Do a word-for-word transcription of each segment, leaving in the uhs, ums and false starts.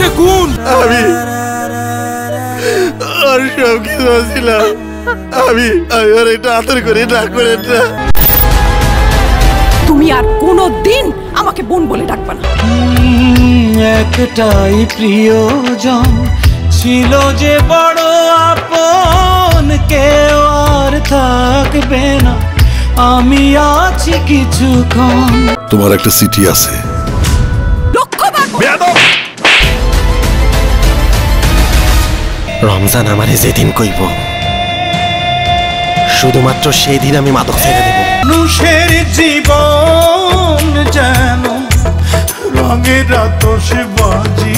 সে কোন? আমি আর সব কিছু ছিলাম। আমি আমি আর এটা আদর করে না করে না। তুমি আর কোনোদিন আমাকে বোন বলে ডাকবা না। একটাই প্রিয়জন ছিল যে বড় আপন, কেউ আর থাকবে না, আমি আছি কিছুক্ষণ। তোমার একটা সিটি আছে। রমজান আমারে যেদিন কইব শুধুমাত্র সেই দিন আমি মাদক ছেড়ে দেব। মানুষের জীবন যেন রঙের আতশবাজি,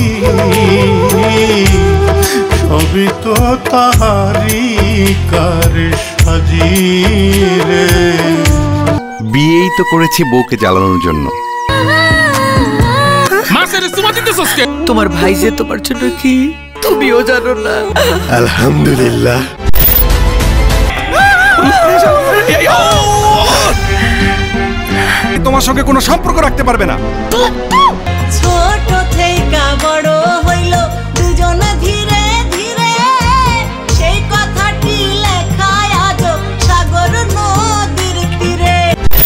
সবই তো তাহারি কারে সাজি রে। বিয়েই তো করেছি বউকে জ্বালানোর জন্য। তোমার ভাই যে তোমার জন্য কি তুমিও জানো না। আলহামদুলিল্লাহ। তোমার সঙ্গে কোনো সম্পর্ক রাখতে পারবে না। ছোট থেকে বড় হইল দুজন ধীরে ধীরে, সেই কথাটি লেখায় আজ সাগর নদীর তীরে।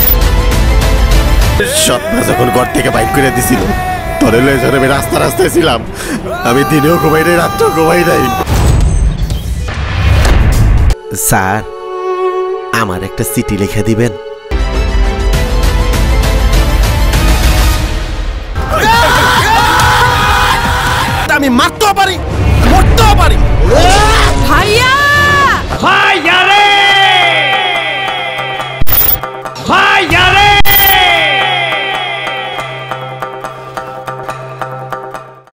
সৎমা যখন ঘর থেকে বাইক করে দিছিল, তোরে লয়ে যখন আমি রাস্তা রাস্তায় ছিলাম, আমি দিনেও ঘুমাই নাই, রাত্রেও ঘুমাই নাই। স্যার, আমার একটা চিঠি লিখে দিবেন? আমি মারতেও পারি, মরতেও পারি।